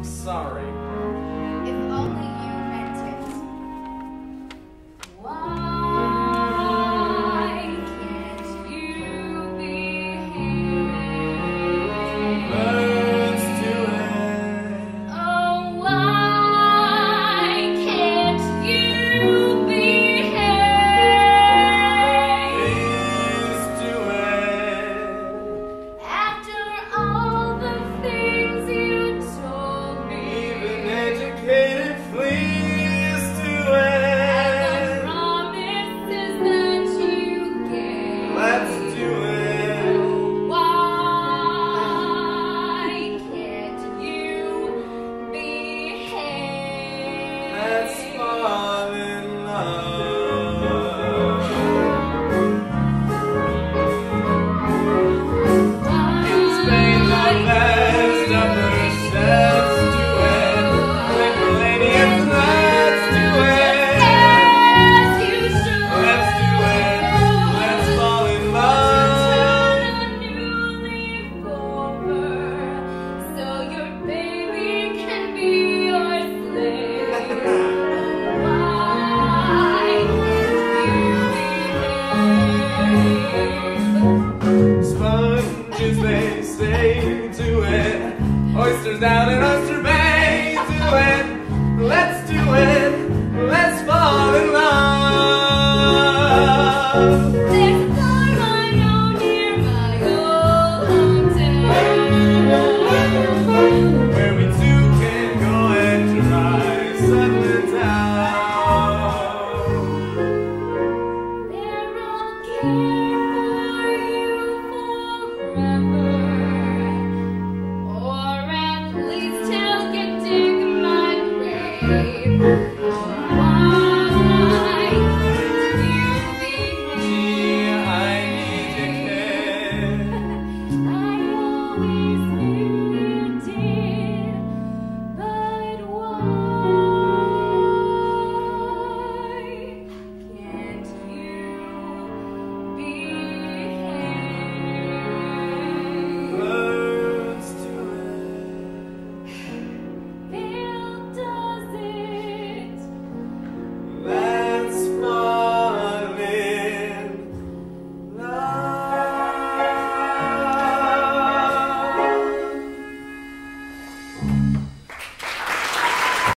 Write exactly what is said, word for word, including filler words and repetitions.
sorry. If only you meant it. Why can't you behave? Let's do it. Oh, why can't you behave? Please do it. After all the things you told me, Even educated, please do and it. the promises that you gave. Let's do it. Why can't you behave? Let's fall in love. In Spain, the best upper sets do it. Little lady, and let's do it. Yes, you should. Let's do it. Let's fall in love. Turn a new leaf over, so your baby can be your slave. Why can't you behave? Sponges, they say, do it. Oysters down in oyster